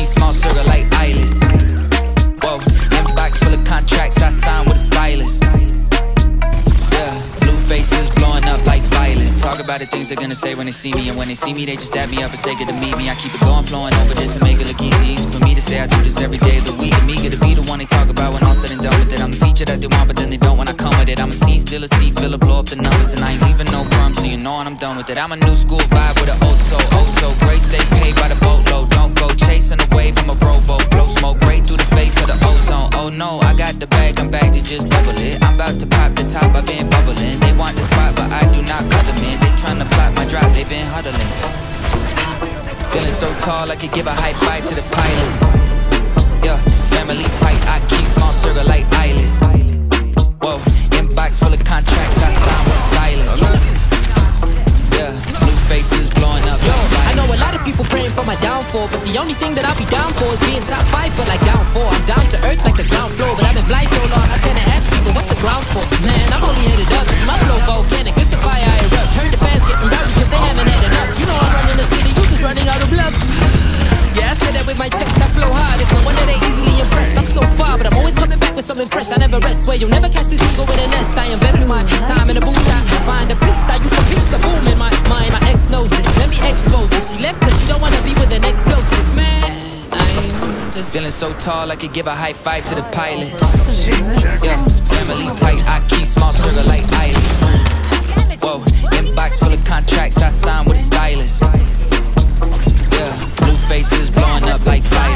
small circle like island. Whoa, inbox full of contracts I signed with a stylist. Yeah, blue faces blowing up like violet. Talk about the things they're gonna say when they see me, and when they see me they just dab me up and say good to meet me. I keep it going, flowing over this and make it look easy. Easy for me to say I do this every day of the week. I'm eager to be the one they talk about when all said and done with it. I'm the feature that they want but then they don't when I come with it. I'm a scene, still a seat filler, blow up the numbers, and I ain't leaving no crumbs, so you know when I'm done with it. I'm a new school vibe with an old soul, oh so great. Stay paid by the boatload, don't go chasing a wave from a rowboat. Blow smoke right through the face of the ozone. Oh no, I got the bag, I'm back to just double it. I'm about to pop the top, I've been bubbling. They want the spot but I do not cut them in. They tryna plot my drop, they been huddling. Feeling so tall I could give a high five to the pilot. Yeah, family tight, I keep small circle like island. Whoa, inbox full of contracts I signed with a stylist. Yeah, blue faces blowing up. Yo, I know a lot of people praying for my downfall, but the only thing that I'll be down for is being top 5, but like down 4. I'm down to earth like the ground floor, but I've been flying so long I tend to ask people what's the ground for. Man, I'm only headed up, my flow volcanic, it's the fire I erupt. Heard the fans getting rowdy cause they haven't had enough. You know I'm running the city, you just running out of love. Yeah, I say that with my chest, I flow hard. It's no wonder they easily impressed. I'm so far, but I'm always coming back with something fresh. I never rest, where you'll never catch this eagle with a nest. I invest my time in a booth, I find a beast. I used to piece the boom in my mind. My ex knows this, let me expose this. She left cause she don't wanna be with an explosive. Man, I'm just feeling so tall I could give a high five to the pilot. Yeah, family tight, I keep small circle like island. Whoa, inbox full of contracts I signed with a stylist. Yeah, blue faces blowing up like fire.